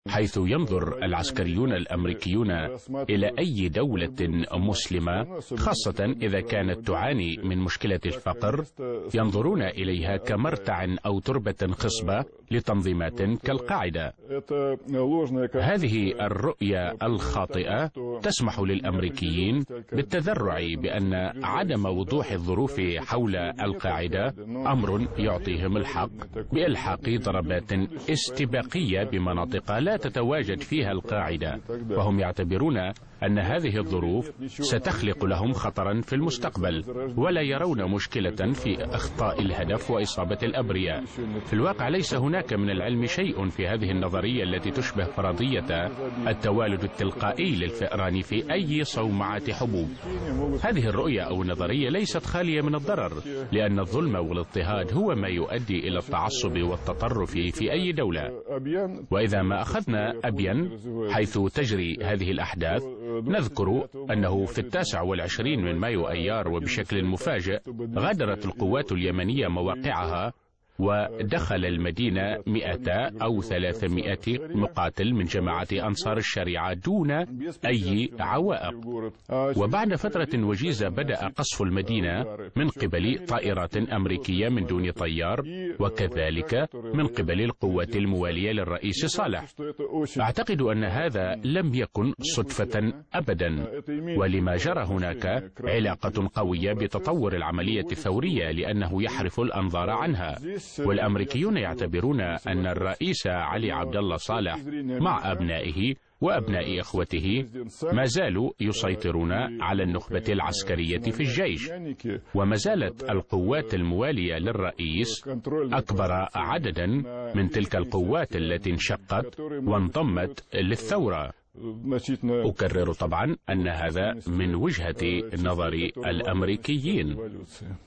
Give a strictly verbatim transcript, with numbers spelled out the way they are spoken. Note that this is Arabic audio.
حيث ينظر العسكريون الأمريكيون إلى أي دولة مسلمة، خاصة إذا كانت تعاني من مشكلة الفقر، ينظرون إليها كمرتع أو تربة خصبة لتنظيمات كالقاعدة. هذه الرؤية الخاطئة تسمح للأمريكيين بالتذرع بأن عدم وضوح الظروف حول القاعدة أمر يعطيهم الحق بإلحاق ضربات استباقية بمناطق لا تتواجد فيها القاعدة، وهم يعتبرون أن هذه الظروف ستخلق لهم خطرا في المستقبل، ولا يرون مشكلة في إخطاء الهدف وإصابة الأبرياء. في الواقع ليس هناك من العلم شيء في هذه النظرية التي تشبه فرضية التوالد التلقائي للفئران في أي صومعة حبوب. هذه الرؤية أو النظرية ليست خالية من الضرر، لأن الظلم والاضطهاد هو ما يؤدي إلى التعصب والتطرف في أي دولة. وإذا ما أخذنا أبين حيث تجري هذه الأحداث، نذكر أنه في التاسع والعشرين من مايو أيار وبشكل مفاجئ غادرت القوات اليمنية مواقعها، ودخل المدينة مئتا أو ثلاثمائة مقاتل من جماعة أنصار الشريعة دون أي عوائق. وبعد فترة وجيزة بدأ قصف المدينة من قبل طائرات أمريكية من دون طيار، وكذلك من قبل القوات الموالية للرئيس صالح. أعتقد أن هذا لم يكن صدفة أبدا، ولما جرى هناك علاقة قوية بتطور العملية الثورية، لأنه يحرف الأنظار عنها. والأمريكيون يعتبرون أن الرئيس علي عبد الله صالح مع أبنائه وأبناء إخوته ما زالوا يسيطرون على النخبة العسكرية في الجيش، وما زالت القوات الموالية للرئيس أكبر عددا من تلك القوات التي انشقت وانضمت للثورة. أكرر طبعا أن هذا من وجهة نظر الأمريكيين.